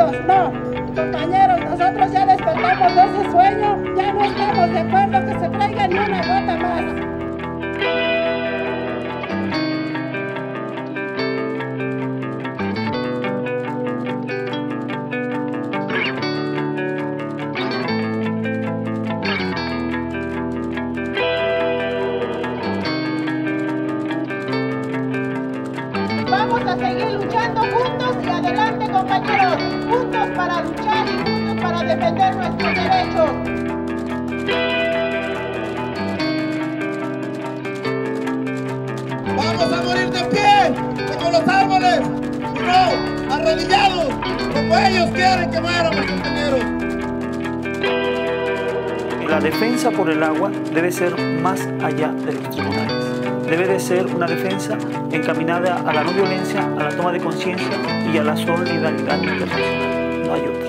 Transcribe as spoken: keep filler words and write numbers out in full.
unidos, no. Compañeros, nosotros ya despertamos de ese sueño, ya no estamos de acuerdo que se traiga ni una gota más. Vamos a seguir luchando juntos y adelante, compañeros, juntos para luchar y juntos para defender nuestros derechos. Vamos a morir de pie, como los árboles, y no arrodillados, como ellos quieren que muéramos, compañeros. La defensa por el agua debe ser más allá de los tribunales. Debe de ser una defensa encaminada a la no violencia, a la toma de conciencia y a la solidaridad internacional. No hay otra.